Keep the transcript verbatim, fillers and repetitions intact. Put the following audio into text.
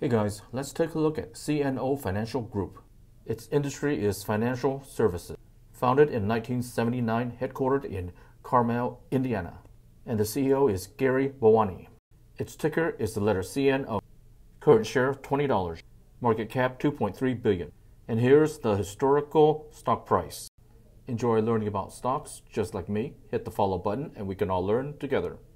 Hey guys, let's take a look at C N O Financial Group. Its industry is financial services. Founded in nineteen seventy-nine, headquartered in Carmel, Indiana. And the C E O is Gary Bhawani. Its ticker is the letter C N O. Current share twenty dollars. Market cap two point three billion dollars. And here's the historical stock price. Enjoy learning about stocks just like me? Hit the follow button and we can all learn together.